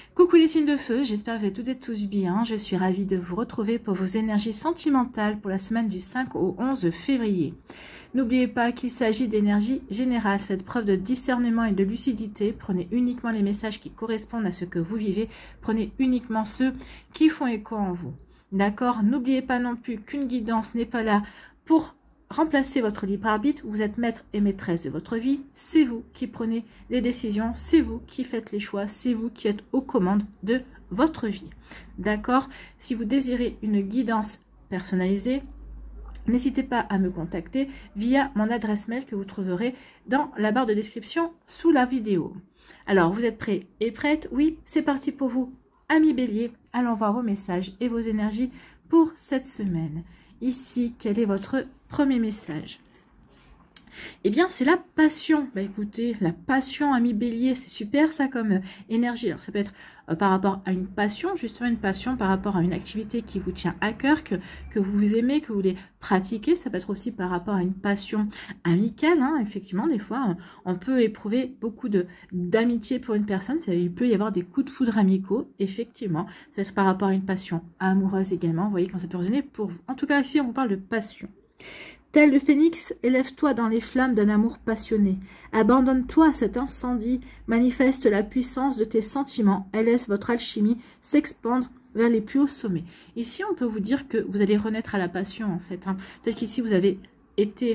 Coucou les signes de feu, j'espère que vous allez toutes et tous bien. Je suis ravie de vous retrouver pour vos énergies sentimentales pour la semaine du 5 au 11 février. N'oubliez pas qu'il s'agit d'énergie générale. Faites preuve de discernement et de lucidité. Prenez uniquement les messages qui correspondent à ce que vous vivez. Prenez uniquement ceux qui font écho en vous. D'accord? N'oubliez pas non plus qu'une guidance n'est pas là pour remplacez votre libre arbitre, vous êtes maître et maîtresse de votre vie, c'est vous qui prenez les décisions, c'est vous qui faites les choix, c'est vous qui êtes aux commandes de votre vie. D'accord? Si vous désirez une guidance personnalisée, n'hésitez pas à me contacter via mon adresse mail que vous trouverez dans la barre de description sous la vidéo. Alors, vous êtes prêts et prêtes? Oui, c'est parti pour vous, amis Bélier. Allons voir vos messages et vos énergies pour cette semaine. Ici, quel est votre premier message? Eh bien, c'est la passion. Bah écoutez, la passion, ami Bélier, c'est super ça comme énergie. Alors, ça peut être par rapport à une passion, justement une passion par rapport à une activité qui vous tient à cœur, que vous aimez, que vous voulez pratiquer. Ça peut être aussi par rapport à une passion amicale. Hein. Effectivement, des fois, on peut éprouver beaucoup d'amitié pour une personne. Il peut y avoir des coups de foudre amicaux, effectivement. Ça peut être par rapport à une passion amoureuse également. Vous voyez quand ça peut résonner pour vous. En tout cas, ici, on vous parle de passion. Tel le phénix, élève-toi dans les flammes d'un amour passionné. Abandonne-toi à cet incendie, manifeste la puissance de tes sentiments et laisse votre alchimie s'expandre vers les plus hauts sommets. Ici, on peut vous dire que vous allez renaître à la passion, en fait. Hein. Peut-être qu'ici, vous avez été...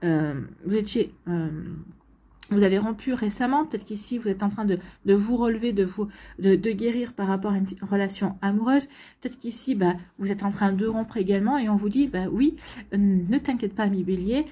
vous avez rompu récemment, peut-être qu'ici vous êtes en train de vous relever, de guérir par rapport à une relation amoureuse. Peut-être qu'ici vous êtes en train de rompre également et on vous dit oui, ne t'inquiète pas ami Bélier,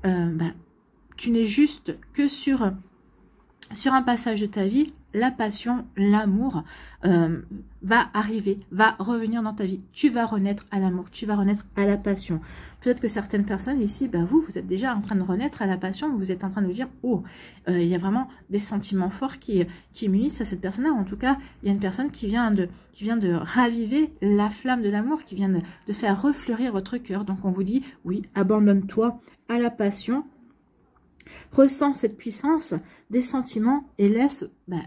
tu n'es juste que sur un passage de ta vie. La passion, l'amour va arriver, va revenir dans ta vie. Tu vas renaître à l'amour, tu vas renaître à la passion. Peut-être que certaines personnes ici, vous êtes déjà en train de renaître à la passion. Vous êtes en train de vous dire, oh, il y a vraiment des sentiments forts qui m'unissent à cette personne-là. En tout cas, il y a une personne qui vient de raviver la flamme de l'amour, qui vient de faire refleurir votre cœur. Donc on vous dit, oui, abandonne-toi à la passion. Ressens cette puissance des sentiments et laisse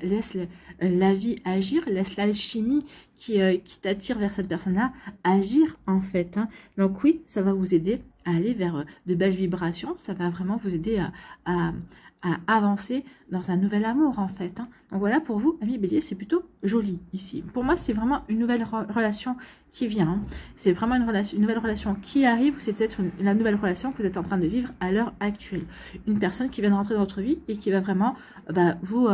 la vie agir, laisse l'alchimie qui t'attire vers cette personne-là agir en fait. Hein. Donc oui, ça va vous aider à aller vers de belles vibrations, ça va vraiment vous aider à avancer dans un nouvel amour en fait. Hein. Donc voilà, pour vous, amis Bélier, c'est plutôt joli ici. Pour moi, c'est vraiment une nouvelle relation qui vient. Hein. C'est vraiment une nouvelle relation qui arrive. C'est peut-être la nouvelle relation que vous êtes en train de vivre à l'heure actuelle. Une personne qui vient de rentrer dans votre vie et qui va vraiment vous...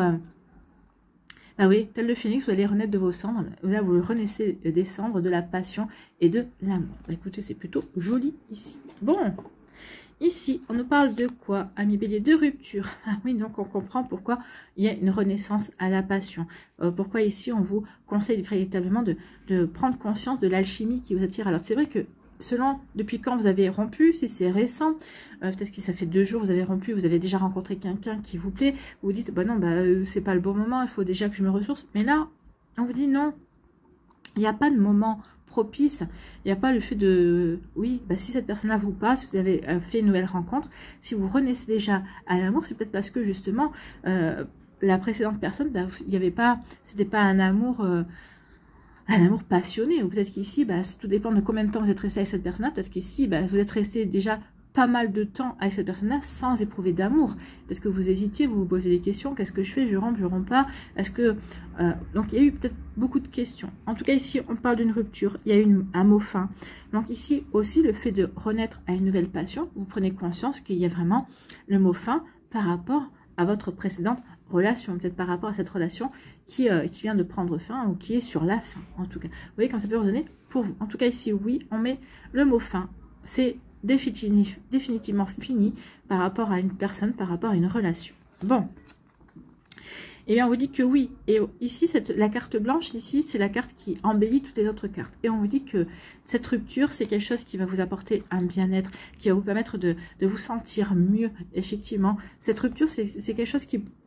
oui, tel le phénix, vous allez renaître de vos cendres. Là, vous renaissez des cendres, de la passion et de l'amour. Écoutez, c'est plutôt joli ici. Bon, ici, on nous parle de quoi, amis Bélier? De rupture. Ah oui, donc on comprend pourquoi il y a une renaissance à la passion. Pourquoi ici, on vous conseille véritablement de prendre conscience de l'alchimie qui vous attire. Alors, c'est vrai que selon depuis quand vous avez rompu, si c'est récent, peut-être que ça fait 2 jours, vous avez rompu, vous avez déjà rencontré quelqu'un qui vous plaît, vous vous dites, non, c'est pas le bon moment, il faut déjà que je me ressource. Mais là, on vous dit non, il n'y a pas de moment propice, il n'y a pas le fait de, oui, si cette personne-là vous passe, vous avez fait une nouvelle rencontre, si vous renaissez déjà à l'amour, c'est peut-être parce que justement, la précédente personne, il n'y avait pas, c'était pas un amour passionné, ou peut-être qu'ici, tout dépend de combien de temps vous êtes resté avec cette personne-là, peut-être qu'ici, vous êtes resté déjà pas mal de temps avec cette personne-là sans éprouver d'amour. Peut-être que vous hésitiez, vous vous posez des questions, qu'est-ce que je fais, je romps pas, est-ce que... donc il y a eu peut-être beaucoup de questions. En tout cas ici, on parle d'une rupture, il y a eu un mot fin. Donc ici aussi, le fait de renaître à une nouvelle passion, vous prenez conscience qu'il y a vraiment le mot fin par rapport à votre précédente relation, peut-être par rapport à cette relation qui vient de prendre fin ou qui est sur la fin, en tout cas. Vous voyez, quand ça peut résonner pour vous. En tout cas, ici, oui, on met le mot fin. C'est définitivement fini par rapport à une personne, par rapport à une relation. Bon. Eh bien, on vous dit que oui. Et ici, la carte blanche, ici, c'est la carte qui embellit toutes les autres cartes. Et on vous dit que cette rupture, c'est quelque chose qui va vous apporter un bien-être, qui va vous permettre de vous sentir mieux, effectivement. Cette rupture, c'est quelque chose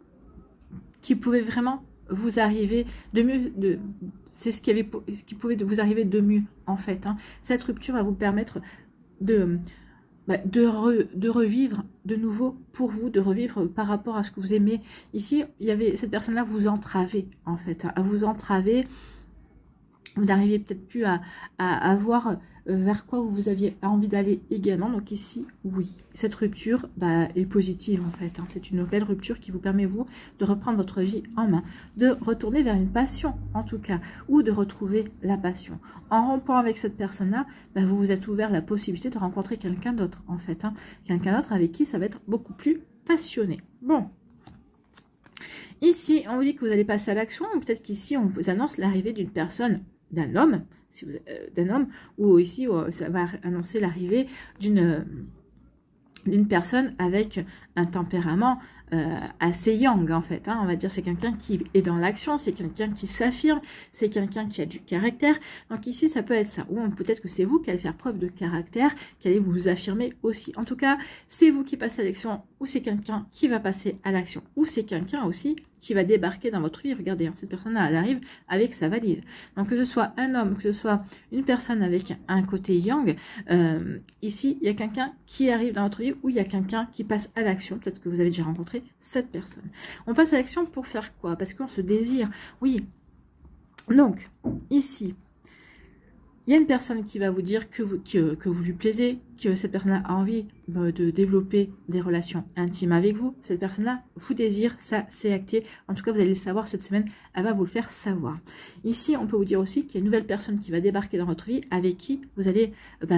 qui pouvait vraiment vous arriver de mieux, c'est ce qui pouvait vous arriver de mieux, en fait. Hein. Cette rupture va vous permettre de revivre de nouveau pour vous, de revivre par rapport à ce que vous aimez. Ici, il y avait cette personne-là vous entravait, en fait, à vous entraver. Vous n'arrivez peut-être plus à voir vers quoi vous aviez envie d'aller également. Donc ici, oui, cette rupture est positive en fait. Hein. C'est une nouvelle rupture qui vous permet, vous, de reprendre votre vie en main, de retourner vers une passion en tout cas, ou de retrouver la passion. En rompant avec cette personne-là, vous vous êtes ouvert la possibilité de rencontrer quelqu'un d'autre en fait. Hein. Quelqu'un d'autre avec qui ça va être beaucoup plus passionné. Bon. Ici, on vous dit que vous allez passer à l'action, ou peut-être qu'ici, on vous annonce l'arrivée d'une personne, d'un homme, si d'un homme, ou ici ça va annoncer l'arrivée d'une personne avec un tempérament assez yang en fait, hein. On va dire c'est quelqu'un qui est dans l'action, c'est quelqu'un qui s'affirme, c'est quelqu'un qui a du caractère. Donc ici ça peut être ça, ou peut-être que c'est vous qui allez faire preuve de caractère, qui allez vous affirmer aussi. En tout cas, c'est vous qui passez à l'action, ou c'est quelqu'un qui va passer à l'action, ou c'est quelqu'un aussi qui va débarquer dans votre vie. Regardez, hein, cette personne-là, elle arrive avec sa valise. Donc que ce soit un homme, que ce soit une personne avec un côté yang, ici, il y a quelqu'un qui arrive dans votre vie, ou il y a quelqu'un qui passe à l'action. Peut-être que vous avez déjà rencontré cette personne. On passe à l'action pour faire quoi? Parce qu'on se désire. Oui. Donc, ici, il y a une personne qui va vous dire que vous lui plaisez, que cette personne a envie de développer des relations intimes avec vous. Cette personne-là vous désire, ça c'est acté. En tout cas, vous allez le savoir cette semaine, elle va vous le faire savoir. Ici, on peut vous dire aussi qu'il y a une nouvelle personne qui va débarquer dans votre vie, avec qui vous allez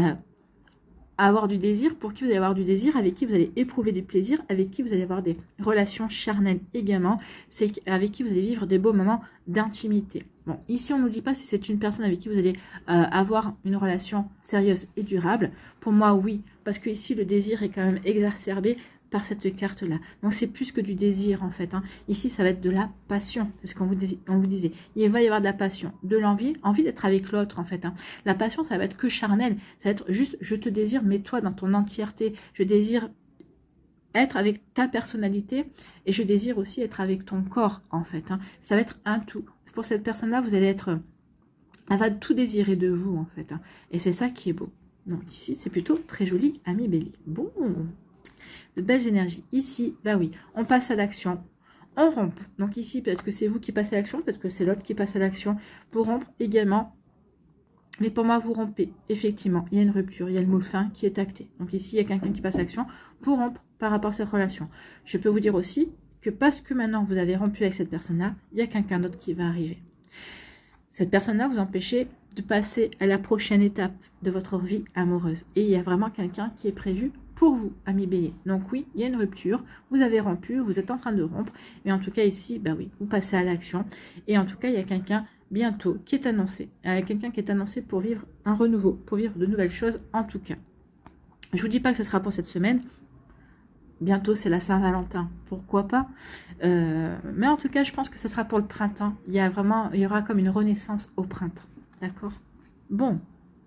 avoir du désir, pour qui vous allez avoir du désir, avec qui vous allez éprouver du plaisir, avec qui vous allez avoir des relations charnelles également, c'est avec qui vous allez vivre des beaux moments d'intimité. Bon, ici on ne nous dit pas si c'est une personne avec qui vous allez avoir une relation sérieuse et durable. Pour moi, oui, parce que ici le désir est quand même exacerbé par cette carte-là. Donc c'est plus que du désir en fait. Hein. Ici, ça va être de la passion. C'est ce qu'on vous disait. Il va y avoir de la passion, de l'envie, envie d'être avec l'autre en fait. Hein. La passion, ça va être que charnel. Ça va être juste, je te désire, mais toi dans ton entièreté. Je désire être avec ta personnalité et je désire aussi être avec ton corps en fait. Hein. Ça va être un tout. Pour cette personne-là, vous allez être... Elle va tout désirer de vous en fait. Hein. Et c'est ça qui est beau. Donc ici, c'est plutôt très joli, ami Bélier. Bon, de belles énergies. Ici, bah oui, on passe à l'action, on rompt. Donc ici, peut-être que c'est vous qui passez à l'action, peut-être que c'est l'autre qui passe à l'action pour rompre également. Mais pour moi, vous rompez. Effectivement, il y a une rupture, il y a le mot fin qui est acté. Donc ici, il y a quelqu'un qui passe à l'action pour rompre par rapport à cette relation. Je peux vous dire aussi que parce que maintenant vous avez rompu avec cette personne-là, il y a quelqu'un d'autre qui va arriver. Cette personne-là vous empêchez de passer à la prochaine étape de votre vie amoureuse. Et il y a vraiment quelqu'un qui est prévu pour vous, ami Bélier. Donc oui, il y a une rupture, vous avez rompu, vous êtes en train de rompre, mais en tout cas ici, bah oui, vous passez à l'action. Et en tout cas, il y a quelqu'un bientôt qui est annoncé. Quelqu'un qui est annoncé pour vivre un renouveau, pour vivre de nouvelles choses en tout cas. Je ne vous dis pas que ce sera pour cette semaine. Bientôt, c'est la Saint-Valentin. Pourquoi pas? Mais en tout cas, je pense que ce sera pour le printemps. Il y aura comme une renaissance au printemps. D'accord? Bon.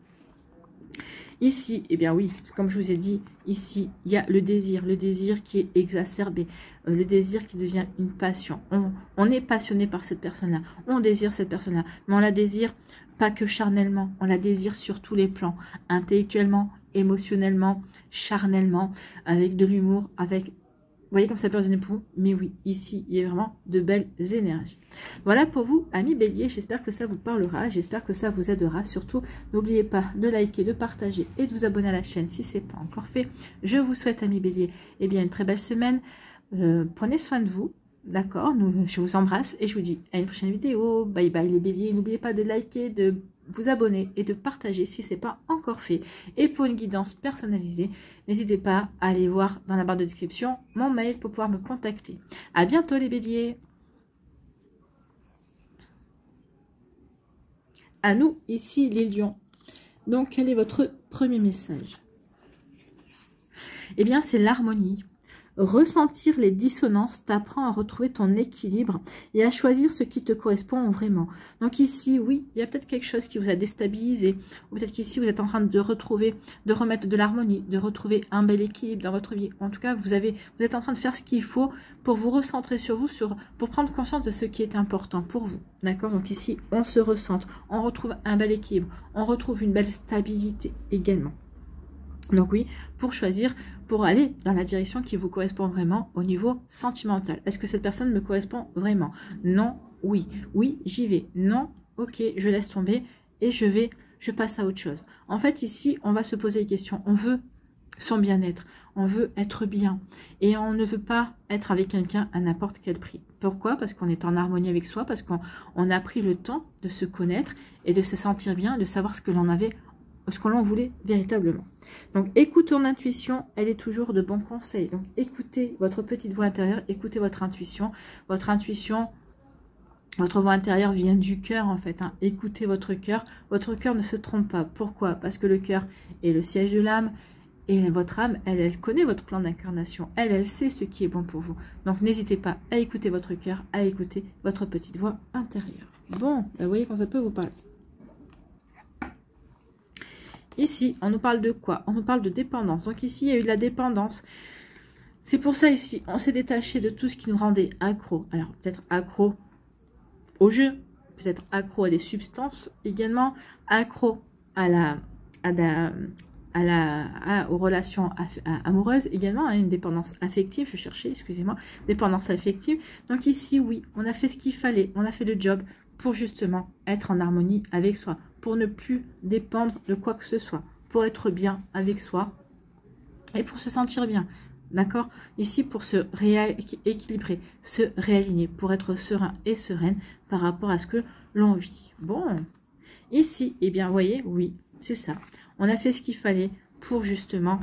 Ici, eh bien oui, comme je vous ai dit, ici, il y a le désir qui est exacerbé, le désir qui devient une passion. On est passionné par cette personne-là, on désire cette personne-là, mais on la désire pas que charnellement, on la désire sur tous les plans, intellectuellement, émotionnellement, charnellement, avec de l'humour, avec... Vous voyez comme ça peut résonner pour vous? Mais oui, ici, il y a vraiment de belles énergies. Voilà pour vous, amis Bélier. J'espère que ça vous parlera. J'espère que ça vous aidera. Surtout, n'oubliez pas de liker, de partager et de vous abonner à la chaîne si ce n'est pas encore fait. Je vous souhaite, amis Bélier, eh bien, une très belle semaine. Prenez soin de vous. D'accord? Je vous embrasse et je vous dis à une prochaine vidéo. Bye bye les Béliers. N'oubliez pas de liker, de vous abonner et de partager si ce n'est pas encore fait. Et pour une guidance personnalisée, n'hésitez pas à aller voir dans la barre de description mon mail pour pouvoir me contacter. À bientôt les Béliers. À nous, ici les Lions. Donc, quel est votre premier message? Eh bien, c'est l'harmonie. Ressentir les dissonances t'apprend à retrouver ton équilibre et à choisir ce qui te correspond vraiment. Donc ici, oui, il y a peut-être quelque chose qui vous a déstabilisé. Ou peut-être qu'ici, vous êtes en train de remettre de l'harmonie, de retrouver un bel équilibre dans votre vie. En tout cas, vous êtes en train de faire ce qu'il faut pour vous recentrer sur vous, pour prendre conscience de ce qui est important pour vous. D'accord? Donc ici, on se recentre, on retrouve un bel équilibre, on retrouve une belle stabilité également. Donc oui, pour choisir, pour aller dans la direction qui vous correspond vraiment au niveau sentimental. Est-ce que cette personne me correspond vraiment? Non, oui. Oui, j'y vais. Non, ok, je laisse tomber et je passe à autre chose. En fait, ici, on va se poser des questions. On veut son bien-être, on veut être bien et on ne veut pas être avec quelqu'un à n'importe quel prix. Pourquoi? Parce qu'on est en harmonie avec soi, parce qu'on a pris le temps de se connaître et de se sentir bien, de savoir ce que l'on avait, ce que l'on voulait véritablement. Donc écoute ton intuition, elle est toujours de bons conseils. Donc écoutez votre petite voix intérieure, écoutez votre intuition. Votre intuition, votre voix intérieure vient du cœur en fait. Hein. Écoutez votre cœur ne se trompe pas. Pourquoi? Parce que le cœur est le siège de l'âme. Et votre âme, elle connaît votre plan d'incarnation. Elle sait ce qui est bon pour vous. Donc n'hésitez pas à écouter votre cœur, à écouter votre petite voix intérieure. Bon, vous voyez quand ça peut vous parler. Ici, on nous parle de quoi? On nous parle de dépendance. Donc ici, il y a eu de la dépendance. C'est pour ça ici, on s'est détaché de tout ce qui nous rendait accro. Alors peut-être accro au jeu, peut-être accro à des substances également, accro aux relations amoureuses également, hein, une dépendance affective, je cherchais, excusez-moi, dépendance affective. Donc ici, oui, on a fait ce qu'il fallait, on a fait le job pour justement être en harmonie avec soi, pour ne plus dépendre de quoi que ce soit, pour être bien avec soi et pour se sentir bien. D'accord? Ici, pour se rééquilibrer, se réaligner, pour être serein et sereine par rapport à ce que l'on vit. Bon, ici, eh bien, vous voyez, oui, c'est ça. On a fait ce qu'il fallait pour justement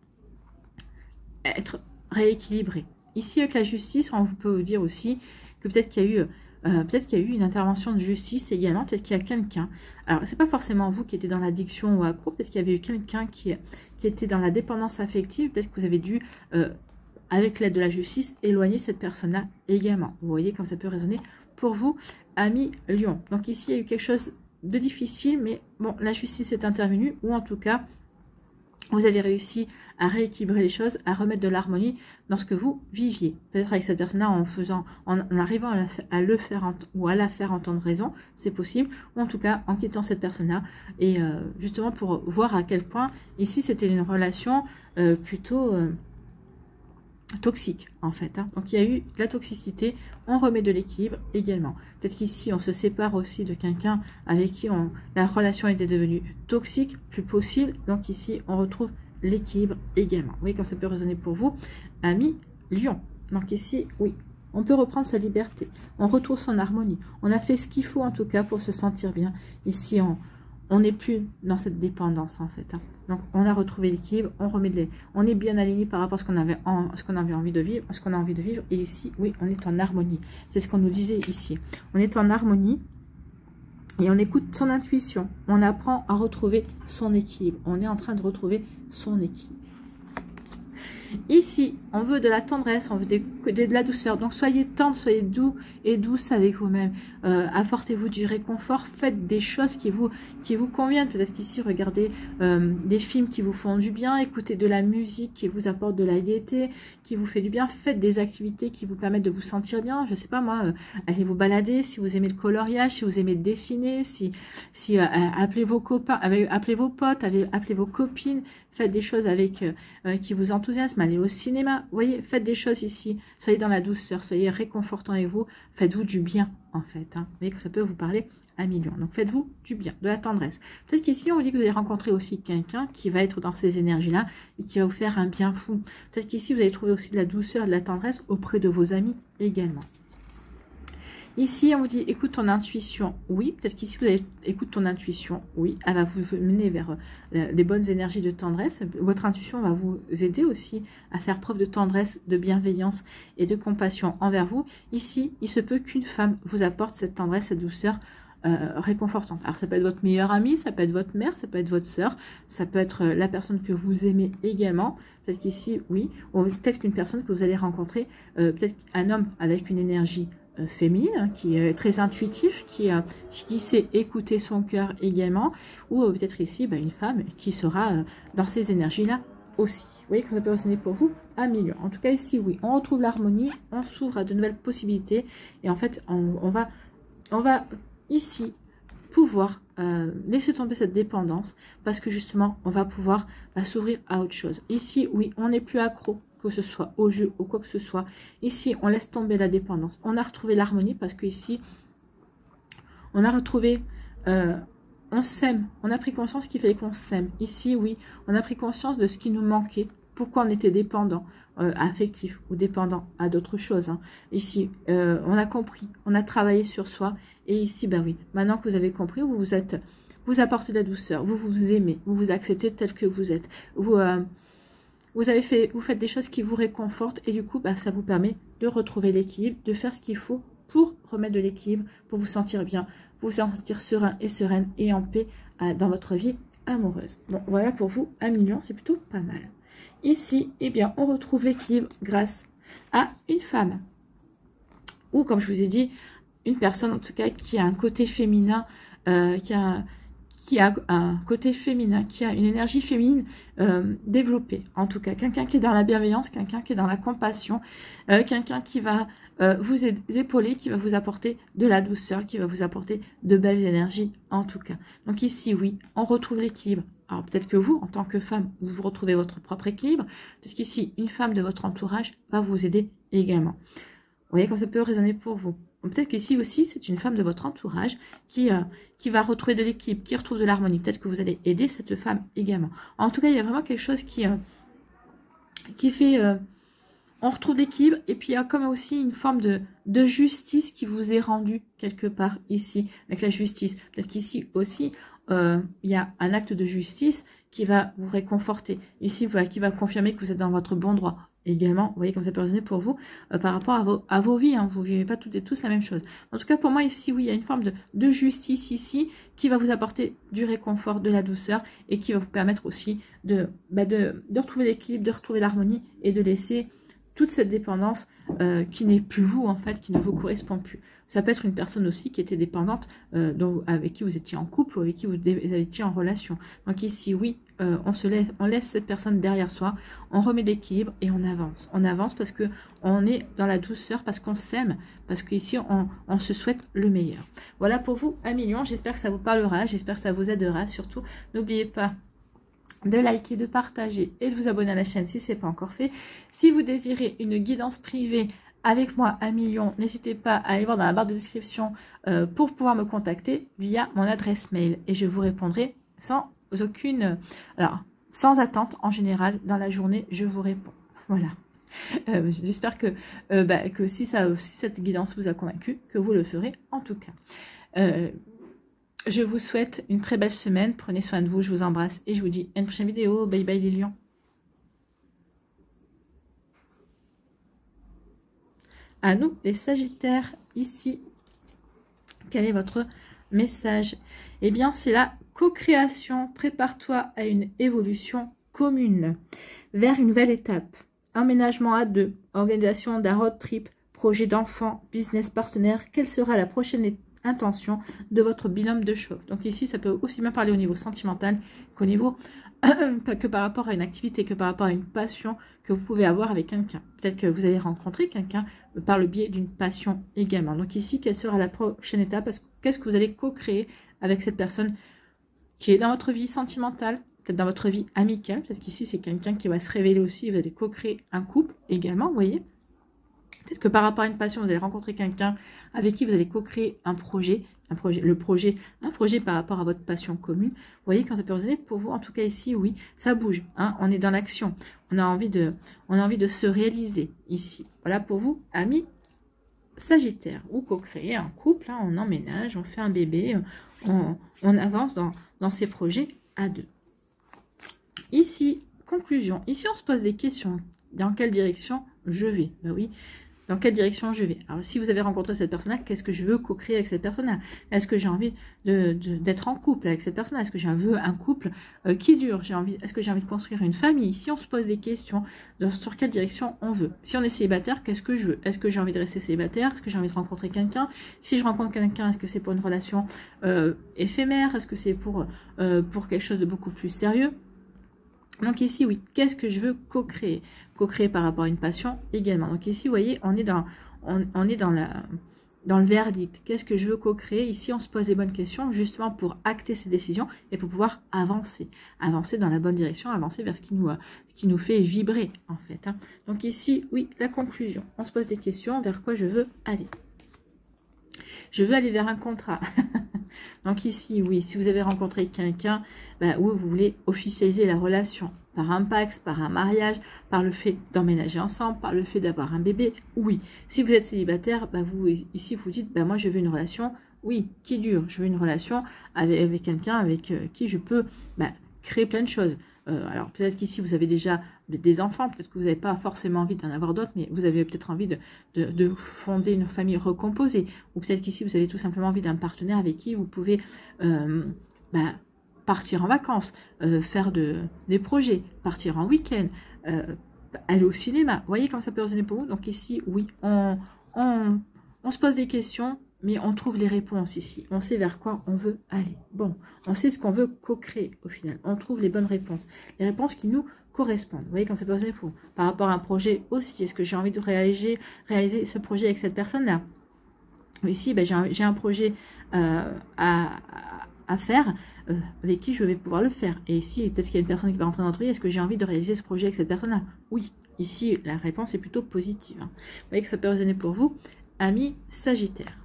être rééquilibré. Ici, avec la justice, on peut vous dire aussi que peut-être qu'il y a eu une intervention de justice également, peut-être qu'il y a quelqu'un. Alors, c'est pas forcément vous qui étiez dans l'addiction ou accro, peut-être qu'il y avait eu quelqu'un qui était dans la dépendance affective, peut-être que vous avez dû, avec l'aide de la justice, éloigner cette personne-là également. Vous voyez comme ça peut résonner pour vous, amis Lion. Donc ici, il y a eu quelque chose de difficile, mais bon, la justice est intervenue, ou en tout cas, vous avez réussi à rééquilibrer les choses, à remettre de l'harmonie dans ce que vous viviez. Peut-être avec cette personne-là, en arrivant à la faire entendre raison, c'est possible, ou en tout cas en quittant cette personne-là, et justement pour voir à quel point, ici, c'était une relation plutôt toxique en fait. Hein. Donc il y a eu de la toxicité, on remet de l'équilibre également. Peut-être qu'ici on se sépare aussi de quelqu'un avec qui la relation était devenue toxique, plus possible. Donc ici on retrouve l'équilibre également. Vous voyez comme ça peut résonner pour vous, amis Lion. Donc ici, oui, on peut reprendre sa liberté, on retrouve son harmonie. On a fait ce qu'il faut en tout cas pour se sentir bien. Ici on n'est plus dans cette dépendance en fait. Hein. Donc on a retrouvé l'équilibre, on est bien aligné par rapport à ce qu'on avait envie de vivre, et ici, oui, on est en harmonie. C'est ce qu'on nous disait ici. On est en harmonie et on écoute son intuition. On apprend à retrouver son équilibre. On est en train de retrouver son équilibre. Ici, on veut de la tendresse, on veut de la douceur. Donc, soyez tendre, soyez doux et douce avec vous-même. Apportez-vous du réconfort. Faites des choses qui vous conviennent. Peut-être qu'ici, regardez des films qui vous font du bien. Écoutez de la musique qui vous apporte de la gaieté, qui vous fait du bien. Faites des activités qui vous permettent de vous sentir bien. Je ne sais pas moi, allez vous balader si vous aimez le coloriage, si vous aimez dessiner, appelez vos copains, appelez vos potes, appelez vos copines. Faites des choses qui vous enthousiasment. Allez au cinéma. Vous voyez, faites des choses ici. Soyez dans la douceur. Soyez réconfortant avec vous. Faites-vous du bien, en fait. Hein. Vous voyez que ça peut vous parler à millions. Donc, faites-vous du bien, de la tendresse. Peut-être qu'ici, on vous dit que vous allez rencontrer aussi quelqu'un qui va être dans ces énergies-là et qui va vous faire un bien fou. Peut-être qu'ici, vous allez trouver aussi de la douceur, de la tendresse auprès de vos amis également. Ici, on vous dit, écoute ton intuition, oui. Peut-être qu'ici, vous allez, écoute ton intuition, oui. Elle va vous mener vers des bonnes énergies de tendresse. Votre intuition va vous aider aussi à faire preuve de tendresse, de bienveillance et de compassion envers vous. Ici, il se peut qu'une femme vous apporte cette tendresse, cette douceur réconfortante. Alors, ça peut être votre meilleure amie, ça peut être votre mère, ça peut être votre sœur, ça peut être la personne que vous aimez également. Peut-être qu'ici, oui. Ou peut-être qu'une personne que vous allez rencontrer, peut-être un homme avec une énergie féminine, hein, qui est très intuitif, qui sait écouter son cœur également, ou peut-être ici une femme qui sera dans ces énergies-là aussi. Vous voyez que ça peut résonner pour vous à millions. En tout cas ici, oui, on retrouve l'harmonie, on s'ouvre à de nouvelles possibilités, et en fait, on va ici pouvoir laisser tomber cette dépendance parce que justement, on va pouvoir s'ouvrir à autre chose. Ici, oui, on n'est plus accro, que ce soit au jeu ou quoi que ce soit. Ici, on laisse tomber la dépendance. On a retrouvé l'harmonie parce que ici, on a retrouvé... on s'aime, on a pris conscience qu'il fallait qu'on s'aime. Ici, oui, on a pris conscience de ce qui nous manquait, pourquoi on était dépendant, affectif ou dépendant à d'autres choses. Hein. Ici, on a compris, on a travaillé sur soi. Et ici, ben oui, maintenant que vous avez compris, vous apportez de la douceur, vous vous aimez, vous vous acceptez tel que vous êtes. Vous faites des choses qui vous réconfortent et du coup, ben, ça vous permet de retrouver l'équilibre, de faire ce qu'il faut pour remettre de l'équilibre, pour vous sentir bien, vous sentir serein et sereine et en paix dans votre vie amoureuse. Bon, voilà pour vous, 1 million, c'est plutôt pas mal. Ici, eh bien, on retrouve l'équilibre grâce à une femme. Ou, comme je vous ai dit, une personne, en tout cas, qui a un côté féminin, qui a un côté féminin, qui a une énergie féminine développée. En tout cas, quelqu'un qui est dans la bienveillance, quelqu'un qui est dans la compassion, quelqu'un qui va vous épauler, qui va vous apporter de la douceur, qui va vous apporter de belles énergies, en tout cas. Donc ici, oui, on retrouve l'équilibre. Alors peut-être que vous, en tant que femme, vous retrouvez votre propre équilibre. Peut-être qu'ici, une femme de votre entourage va vous aider également. Vous voyez quand ça peut résonner pour vous. Peut-être qu'ici aussi, c'est une femme de votre entourage qui va retrouver de l'équilibre, qui retrouve de l'harmonie. Peut-être que vous allez aider cette femme également. En tout cas, il y a vraiment quelque chose qui fait... on retrouve l'équilibre et puis il y a comme aussi une forme de justice qui vous est rendue quelque part ici, avec la justice. Peut-être qu'ici aussi, il y a un acte de justice qui va vous réconforter. Ici, voilà, qui va confirmer que vous êtes dans votre bon droit. Également, vous voyez comme ça peut résonner pour vous par rapport à vos vies. Hein. Vous ne vivez pas toutes et tous la même chose. En tout cas, pour moi, ici, oui, il y a une forme de justice ici qui va vous apporter du réconfort, de la douceur et qui va vous permettre aussi de retrouver l'équilibre, de retrouver l'harmonie et de laisser toute cette dépendance qui n'est plus vous, en fait, qui ne vous correspond plus. Ça peut être une personne aussi qui était dépendante, avec qui vous étiez en couple ou avec qui vous étiez en relation. Donc ici, oui, on laisse cette personne derrière soi, on remet l'équilibre et on avance. On avance parce que on est dans la douceur, parce qu'on s'aime, parce qu'ici, on se souhaite le meilleur. Voilà pour vous, 1 million. J'espère que ça vous parlera, j'espère que ça vous aidera. Surtout, n'oubliez pas de liker, de partager et de vous abonner à la chaîne si ce n'est pas encore fait. Si vous désirez une guidance privée avec moi 1 million, n'hésitez pas à aller voir dans la barre de description pour pouvoir me contacter via mon adresse mail et je vous répondrai sans attente. En général, dans la journée, je vous réponds. Voilà. J'espère que si cette guidance vous a convaincu, que vous le ferez en tout cas. Je vous souhaite une très belle semaine. Prenez soin de vous. Je vous embrasse et je vous dis à une prochaine vidéo. Bye bye les lions. À nous les Sagittaires, ici. Quel est votre message? Eh bien, c'est la co-création. Prépare-toi à une évolution commune vers une nouvelle étape. Emménagement à deux, organisation d'un road trip, projet d'enfant, business partenaire. Quelle sera la prochaine intention de votre binôme de choc? Donc ici, ça peut aussi bien parler au niveau sentimental qu'au niveau que par rapport à une activité, que par rapport à une passion que vous pouvez avoir avec quelqu'un. Peut-être que vous allez rencontrer quelqu'un par le biais d'une passion également. Donc ici, quelle sera la prochaine étape? Qu'est-ce que vous allez co-créer avec cette personne qui est dans votre vie sentimentale, peut-être dans votre vie amicale? Peut-être qu'ici, c'est quelqu'un qui va se révéler aussi. Vous allez co-créer un couple également, vous voyez. Peut-être que par rapport à une passion, vous allez rencontrer quelqu'un avec qui vous allez co-créer un projet par rapport à votre passion commune. Vous voyez, quand ça peut résonner pour vous, en tout cas ici, oui, ça bouge. Hein, on est dans l'action. On a envie de se réaliser ici. Voilà pour vous, amis Sagittaires. Ou co-créer un couple, hein, on emménage, on fait un bébé, on avance dans ces projets à deux. Ici, conclusion. Ici, on se pose des questions. Dans quelle direction je vais? Ben oui. Dans quelle direction je vais? Alors, si vous avez rencontré cette personne-là, qu'est-ce que je veux co-créer avec cette personne-là? Est-ce que j'ai envie d'être en couple avec cette personne-là? Est-ce que j'ai un couple qui dure? Est-ce que j'ai envie de construire une famille? Si on se pose des questions sur quelle direction on veut. Si on est célibataire, qu'est-ce que je veux? Est-ce que j'ai envie de rester célibataire? Est-ce que j'ai envie de rencontrer quelqu'un? Si je rencontre quelqu'un, est-ce que c'est pour une relation éphémère? Est-ce que c'est pour quelque chose de beaucoup plus sérieux? Donc ici, oui, qu'est-ce que je veux co-créer? Co-créer par rapport à une passion également. Donc ici, vous voyez, on est dans dans le verdict. Qu'est-ce que je veux co-créer? Ici, on se pose les bonnes questions justement pour acter ces décisions et pour pouvoir avancer. Avancer dans la bonne direction, avancer vers ce qui nous fait vibrer, en fait. Hein. Donc ici, oui, la conclusion. On se pose des questions vers quoi je veux aller. Je veux aller vers un contrat. Donc ici, oui, si vous avez rencontré quelqu'un où vous voulez officialiser la relation, par un pax, par un mariage, par le fait d'emménager ensemble, par le fait d'avoir un bébé, oui. Si vous êtes célibataire, vous ici vous dites, moi je veux une relation, oui, qui dure. Je veux une relation avec quelqu'un avec qui je peux créer plein de choses. Alors peut-être qu'ici vous avez déjà des enfants, peut-être que vous n'avez pas forcément envie d'en avoir d'autres, mais vous avez peut-être envie de fonder une famille recomposée, ou peut-être qu'ici vous avez tout simplement envie d'un partenaire avec qui vous pouvez partir en vacances, faire des projets, partir en week-end, aller au cinéma. Vous voyez comment ça peut résonner pour vous? Donc ici, oui, on se pose des questions, mais on trouve les réponses ici. On sait vers quoi on veut aller. Bon, on sait ce qu'on veut co-créer au final. On trouve les bonnes réponses. Les réponses qui nous correspondent. Vous voyez comment ça peut résonner pour vous? Par rapport à un projet aussi. Est-ce que j'ai envie de réaliser ce projet avec cette personne-là? Ici, j'ai un projet à faire, avec qui je vais pouvoir le faire. Et ici, peut-être qu'il y a une personne qui va rentrer dans notre vie. Est-ce que j'ai envie de réaliser ce projet avec cette personne-là? Oui. Ici, la réponse est plutôt positive. Hein. Vous voyez que ça peut résonner pour vous, amis Sagittaire.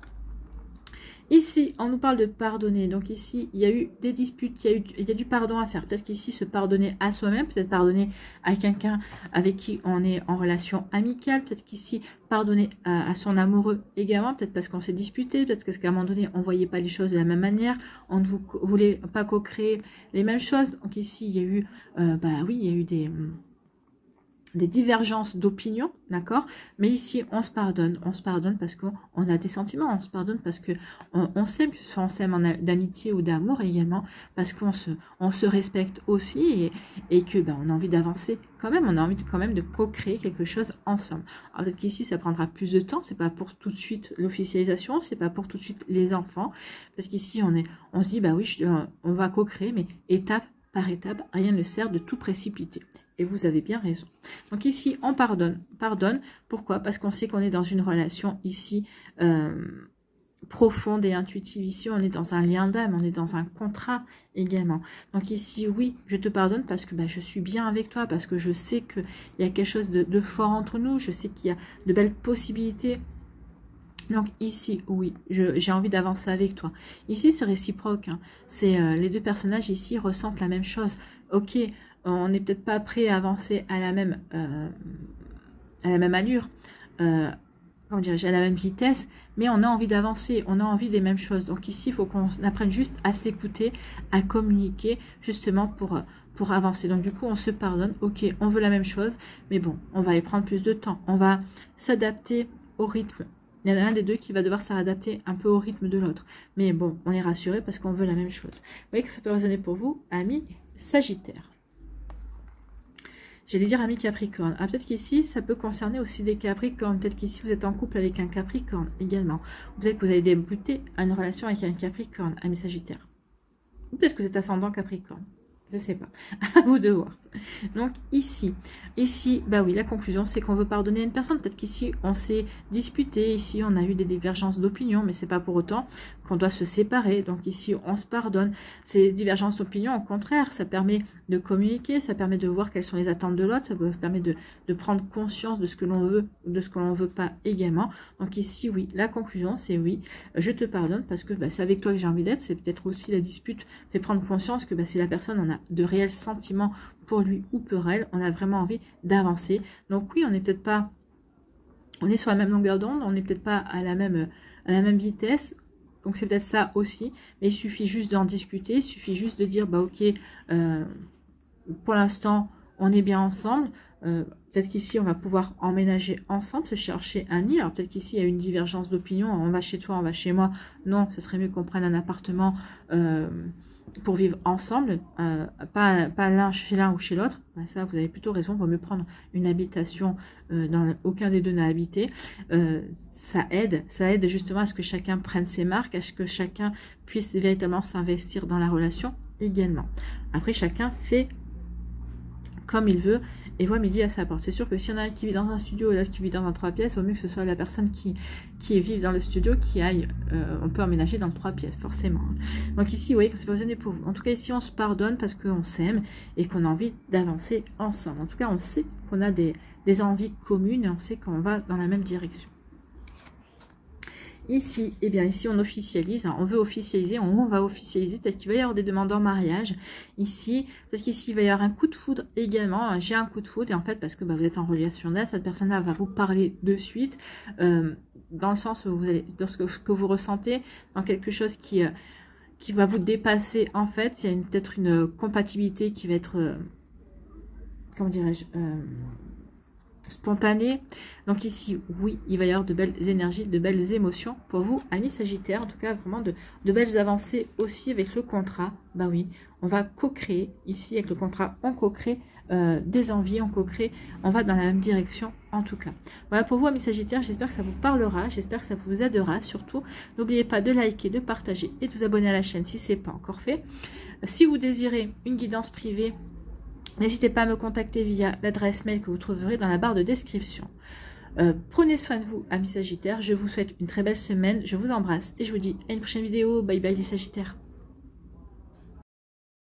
Ici, on nous parle de pardonner. Donc ici, il y a eu des disputes, il y a du pardon à faire. Peut-être qu'ici, se pardonner à soi-même, peut-être pardonner à quelqu'un avec qui on est en relation amicale. Peut-être qu'ici, pardonner à son amoureux également. Peut-être parce qu'on s'est disputé, peut-être parce qu'à un moment donné, on ne voyait pas les choses de la même manière. On ne voulait pas co-créer les mêmes choses. Donc ici, il y a eu, oui, il y a eu des divergences d'opinion, d'accord? Mais ici, on se pardonne parce qu'on a des sentiments, on se pardonne parce que on s'aime, que ce soit on s'aime d'amitié ou d'amour également, parce qu'on se respecte aussi et que on a envie d'avancer quand même, on a envie quand même de co-créer quelque chose ensemble. Alors peut-être qu'ici, ça prendra plus de temps, c'est pas pour tout de suite l'officialisation, c'est pas pour tout de suite les enfants. Peut-être qu'ici, on se dit, oui, on va co-créer, mais étape par étape, rien ne sert de tout précipiter. Et vous avez bien raison. Donc ici, on pardonne. Pardonne, pourquoi? Parce qu'on sait qu'on est dans une relation ici profonde et intuitive. Ici, on est dans un lien d'âme, on est dans un contrat également. Donc ici, oui, je te pardonne parce que je suis bien avec toi, parce que je sais qu'il y a quelque chose de fort entre nous, je sais qu'il y a de belles possibilités. Donc ici, oui, j'ai envie d'avancer avec toi. Ici, c'est réciproque. Hein. C'est les deux personnages ici ressentent la même chose. Ok, on n'est peut-être pas prêt à avancer à la même allure, comment dirais-je, à la même vitesse, mais on a envie d'avancer, on a envie des mêmes choses. Donc ici, il faut qu'on apprenne juste à s'écouter, à communiquer, justement pour avancer. Donc du coup, on se pardonne. Ok, on veut la même chose, mais bon, on va y prendre plus de temps. On va s'adapter au rythme. Il y en a un des deux qui va devoir s'adapter un peu au rythme de l'autre. Mais bon, on est rassuré parce qu'on veut la même chose. Vous voyez que ça peut résonner pour vous, amis Sagittaire. J'allais dire amis Capricorne. Ah, peut-être qu'ici, ça peut concerner aussi des Capricornes. Peut-être qu'ici, vous êtes en couple avec un Capricorne également. Peut-être que vous avez débuté une relation avec un Capricorne, amis Sagittaire. Ou peut-être que vous êtes ascendant Capricorne. Je ne sais pas. À vous de voir. Donc ici, oui, la conclusion, c'est qu'on veut pardonner à une personne. Peut-être qu'ici, on s'est disputé. Ici, on a eu des divergences d'opinion, mais c'est pas pour autant qu'on doit se séparer. Donc ici, on se pardonne. Ces divergences d'opinion, au contraire, ça permet de communiquer, ça permet de voir quelles sont les attentes de l'autre, ça permet de prendre conscience de ce que l'on veut ou de ce que l'on ne veut pas également. Donc ici, oui, la conclusion, c'est oui, je te pardonne parce que c'est avec toi que j'ai envie d'être. C'est peut-être aussi la dispute fait prendre conscience que si la personne en a de réels sentiments pour lui ou pour elle, on a vraiment envie d'avancer. Donc oui, on n'est peut-être pas, on est sur la même longueur d'onde, on n'est peut-être pas à la même vitesse. Donc c'est peut-être ça aussi, mais il suffit juste d'en discuter, il suffit juste de dire ok, pour l'instant on est bien ensemble, peut-être qu'ici on va pouvoir emménager ensemble, se chercher un nid. Alors peut-être qu'ici il y a une divergence d'opinion, on va chez toi, on va chez moi, non, ce serait mieux qu'on prenne un appartement pour vivre ensemble, pas l'un chez l'un ou chez l'autre. Ça, vous avez plutôt raison, il vaut mieux prendre une habitation dans aucun des deux n'a habité. Ça aide justement à ce que chacun prenne ses marques, à ce que chacun puisse véritablement s'investir dans la relation également. Après, chacun fait comme il veut et voit midi à sa porte. C'est sûr que s'il y en a un qui vit dans un studio et l'autre qui vit dans un 3 pièces, il vaut mieux que ce soit la personne qui vive dans le studio qui aille, on peut emménager dans le 3 pièces, forcément. Donc ici, vous voyez que c'est positionné pour vous. En tout cas, ici, on se pardonne parce qu'on s'aime et qu'on a envie d'avancer ensemble. En tout cas, on sait qu'on a des envies communes et on sait qu'on va dans la même direction. Ici, eh bien ici on officialise, hein, on veut officialiser, on va officialiser, peut-être qu'il va y avoir des demandes en mariage, ici, peut-être qu'ici il va y avoir un coup de foudre également, j'ai un coup de foudre, et en fait parce que vous êtes en relationnel, cette personne-là va vous parler de suite, dans le sens où vous allez, dans ce que vous ressentez, dans quelque chose qui va vous dépasser en fait, il y a peut-être une compatibilité qui va être, comment dirais-je, spontané. Donc ici, oui, il va y avoir de belles énergies, de belles émotions pour vous, amis Sagittaire. En tout cas, vraiment de belles avancées aussi avec le contrat. Bah oui, on va co-créer ici avec le contrat, on co-crée des envies, on co-crée, on va dans la même direction en tout cas. Voilà pour vous, amis Sagittaire. J'espère que ça vous parlera, j'espère que ça vous aidera. Surtout, n'oubliez pas de liker, de partager et de vous abonner à la chaîne si ce n'est pas encore fait. Si vous désirez une guidance privée, n'hésitez pas à me contacter via l'adresse mail que vous trouverez dans la barre de description. Prenez soin de vous, amis Sagittaires. Je vous souhaite une très belle semaine. Je vous embrasse et je vous dis à une prochaine vidéo. Bye bye les Sagittaires.